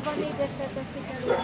64-esre teszik elő.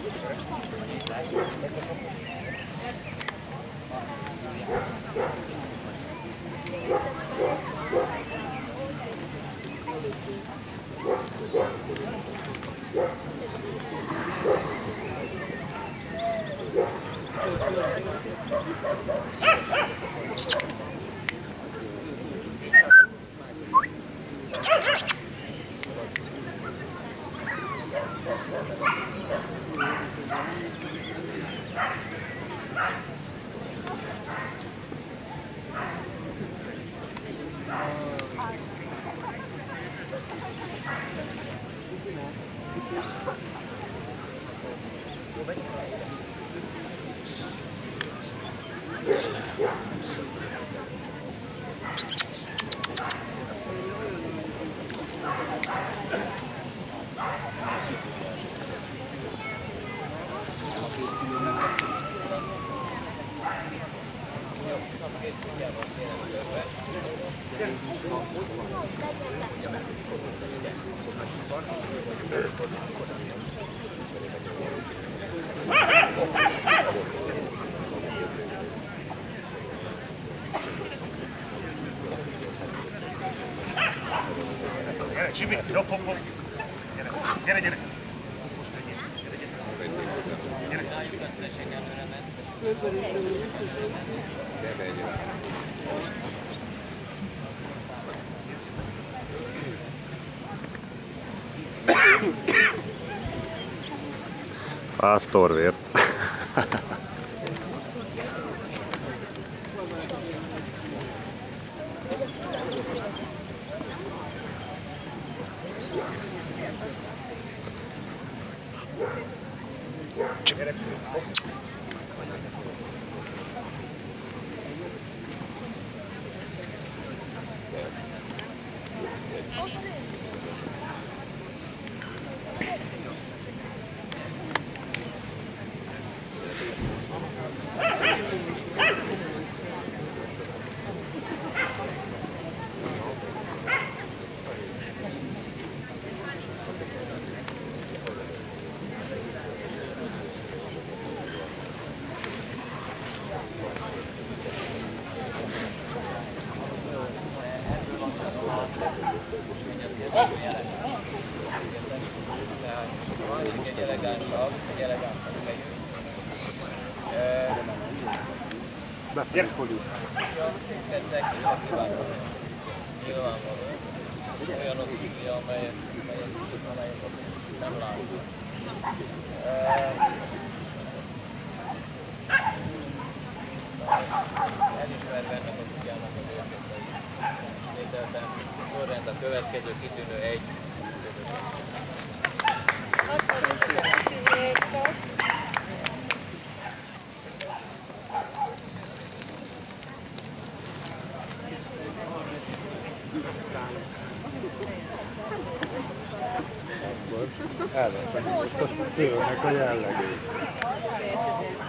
Csibi, hopp, hopp, hopp! Gyere, gyere! Pásztorvért. Egy elegánsabb, bejön. Gyere! Persze, kisebb nyilvánvaló. Olyanok is, amelyek nem látunk. Elismerve ennek a kutyának az értékeit. Lételtem sorrend a következő kitűnő egy. Elvesztem most a tőlnek a jellegét.